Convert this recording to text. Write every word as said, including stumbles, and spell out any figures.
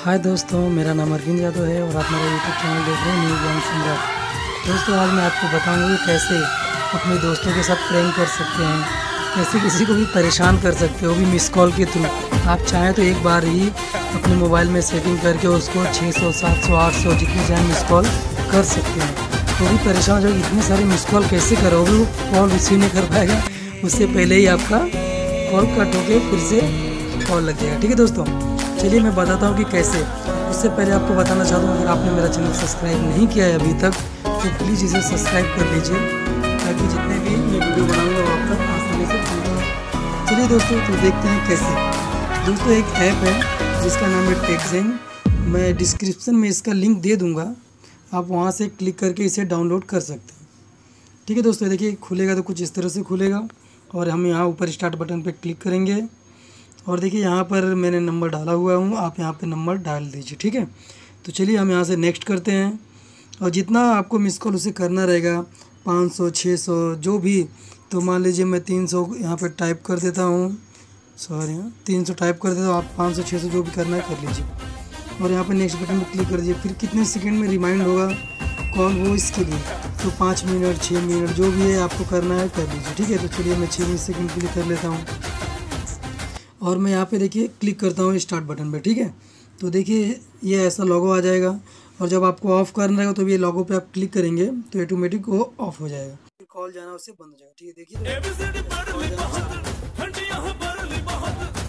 हाय दोस्तों, मेरा नाम अरविंद यादव है और आप मेरा यूट्यूब चैनल देख रहे हैं न्यू ज्ञान सम्राट। दोस्तों, आज मैं आपको बताऊंगा कि कैसे अपने दोस्तों के साथ प्रैंक कर सकते हैं, कैसे किसी को भी परेशान कर सकते हो, भी मिस कॉल के थ्रू। आप चाहें तो एक बार ही अपने मोबाइल में सेटिंग करके उसको छः सौ सात सौ आठ सौ जितने चाहें मिस कॉल कर सकते हैं। तो भी परेशान हो, इतने सारे मिस कॉल कैसे करोगे, वो कॉल रिसीव नहीं कर पाएगा, उससे पहले ही आपका कॉल कट होके फिर से कॉल लग जाएगा। ठीक है दोस्तों, चलिए मैं बताता हूँ कि कैसे। उससे पहले आपको बताना चाहता हूँ, अगर आपने मेरा चैनल सब्सक्राइब नहीं किया है अभी तक तो प्लीज़ इसे सब्सक्राइब कर लीजिए, ताकि जितने भी मैं वीडियो बनाऊँगा वो आप तक आसानी से पहुँच जाए। चलिए दोस्तों, तो देखते हैं कैसे। दोस्तों, एक ऐप है जिसका नाम है टेक्जेन। मैं डिस्क्रिप्शन में इसका लिंक दे दूँगा, आप वहाँ से क्लिक करके इसे डाउनलोड कर सकते हैं। ठीक है दोस्तों, देखिए खुलेगा तो कुछ इस तरह से खुलेगा और हम यहाँ ऊपर स्टार्ट बटन पर क्लिक करेंगे और देखिए यहाँ पर मैंने नंबर डाला हुआ हूँ, आप यहाँ पे नंबर डाल दीजिए। ठीक है, तो चलिए हम यहाँ से नेक्स्ट करते हैं और जितना आपको मिस कॉल उसे करना रहेगा, पाँच सौ छः सौ जो भी। तो मान लीजिए मैं तीन सौ यहाँ पे टाइप कर देता हूँ, सॉरी हाँ तीन सौ टाइप कर देता हूँ, आप पाँच सौ छः सौ जो भी करना है कर लीजिए और यहाँ पर नेक्स्ट बटन पर क्लिक कर दीजिए। फिर कितने सेकेंड में रिमाइंड होगा कॉल वो इसके लिए, तो पाँच मिनट छः मिनट जो भी है आपको करना है कर लीजिए। ठीक है, तो चलिए मैं छः सेकेंड के लिए कर लेता हूँ और मैं यहाँ पे देखिए क्लिक करता हूँ स्टार्ट बटन पे। ठीक है, तो देखिए ये ऐसा लोगो आ जाएगा और जब आपको ऑफ़ करना रहेगा तो ये लोगो पे आप क्लिक करेंगे तो ऑटोमेटिक वो ऑफ हो जाएगा, कॉल जाना उससे बंद हो जाएगा। ठीक है, देखिए